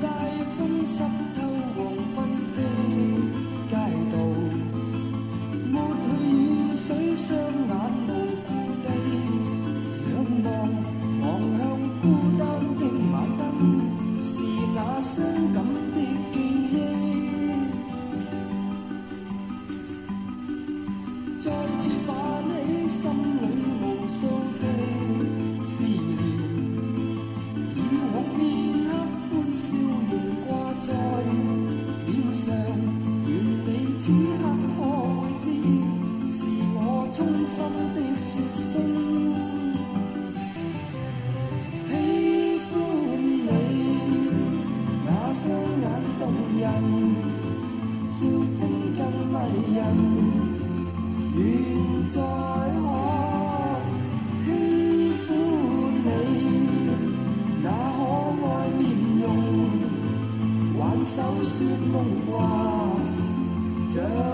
大风湿透黃昏的街道，抹去雨水，雙眼無故地仰望，望向孤單的晚燈，是那傷感的記憶，再次泛起心裏無數的思念，以往片刻歡笑容掛在臉上，願你此刻可會知，是我衷心的說聲喜歡你，那雙眼動人，笑聲更迷人。願再可輕撫你那可愛面容，挽手說夢話。